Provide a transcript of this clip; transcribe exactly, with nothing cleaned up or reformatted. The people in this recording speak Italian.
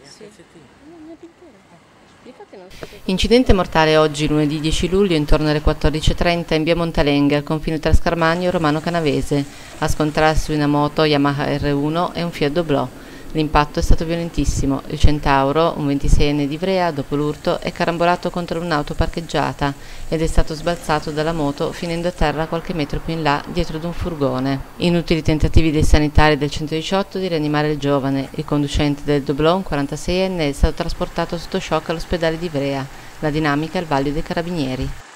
Incidente mortale oggi, lunedì dieci luglio, intorno alle quattordici e trenta in via Montalenghe, al confine tra Scarmagno e Romano Canavese. A scontrarsi una moto Yamaha R uno e un Fiat Doblò. L'impatto è stato violentissimo. Il Centauro, un ventiseienne di Ivrea, dopo l'urto, è carambolato contro un'auto parcheggiata ed è stato sbalzato dalla moto finendo a terra qualche metro più in là dietro ad un furgone. Inutili tentativi dei sanitari del centodiciotto di rianimare il giovane. Il conducente del Doblò, un quarantaseienne, è stato trasportato sotto shock all'ospedale di Ivrea. La dinamica è al vaglio dei carabinieri.